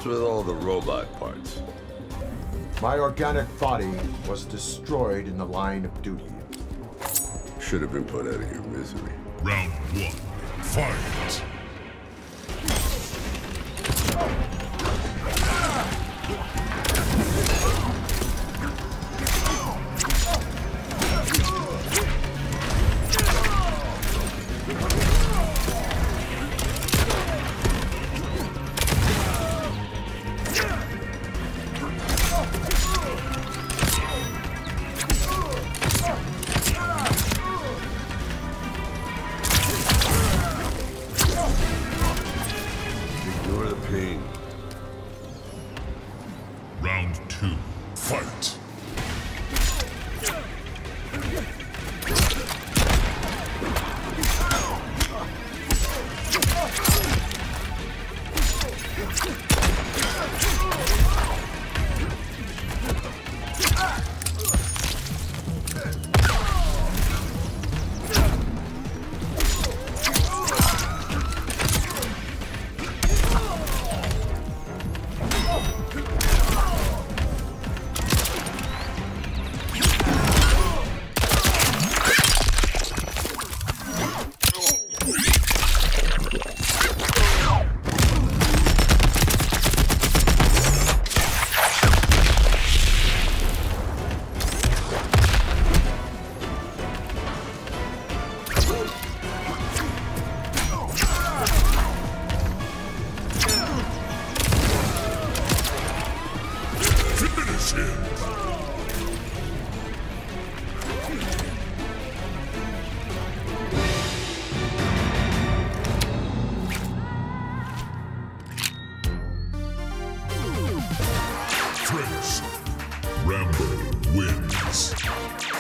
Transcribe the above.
What's with all the robot parts? My organic body was destroyed in the line of duty. Should have been put out of your misery. Round one, fight! Ignore the pain. Round two, fight! Finish him! Finish. Rambo wins.